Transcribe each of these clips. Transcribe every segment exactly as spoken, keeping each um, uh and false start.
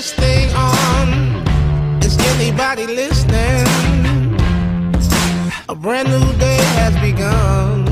this thing on? Is anybody listening? A brand new day has begun.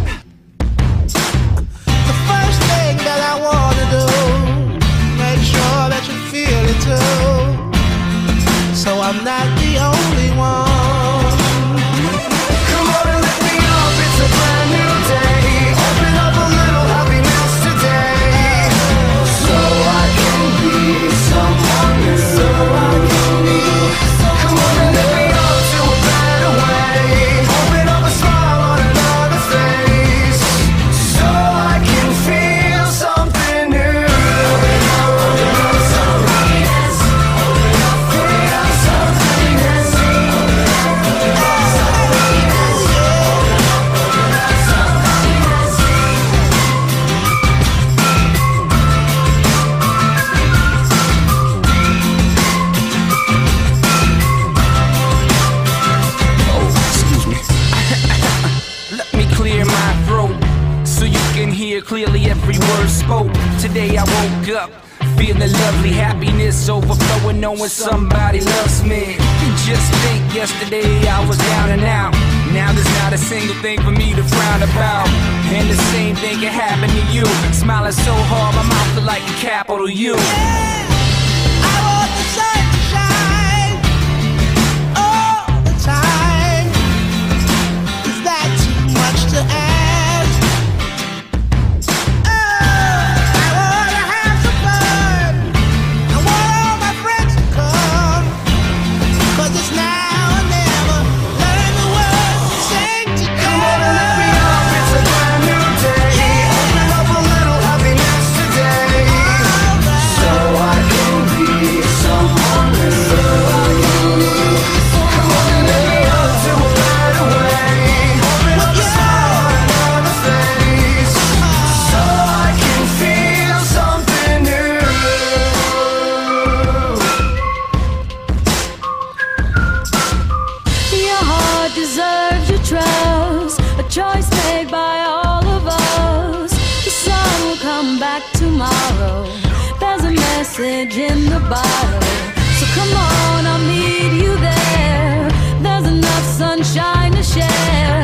The first thing that I wanna do, make sure that you feel it too, so I'm not the only one. Come on and let me up, it's a brand new day. Open up a little happiness today, so I can be someone new. So I can be someone. Come on and let me up to a better way. Open up a smile on another face, so I can feel something new. Open up, open up some happiness. Open up, open up some happiness. Open up, open up some happiness. Open up, open up some happiness. Oh, excuse me. Let me clear my throat so you can hear clearly every word spoke. Today I woke up feeling lovely, happiness overflowing, knowing somebody loves me. Just think, yesterday I was down and out. Now there's not a single thing for me to frown about. And the same thing can happen to you. Smiling so hard, my mouth feel like a capital U. I want the sun to shine all the time. Is that too much to ask? Oh, I wanna have some fun. I want all my friends to come, 'cause it's now or never. Learn the words and sing together. Come on and let me up, it's a brand new day. Open up a little happiness today, so I can be someone new. Come on and let me up to a better way. Open up a smile on another face, so I can feel something new. Your heart deserves your trust, a choice made by all of us. The sun will come back tomorrow. There's a message in the bottle, so come on, I'll meet you there. There's enough sunshine to share.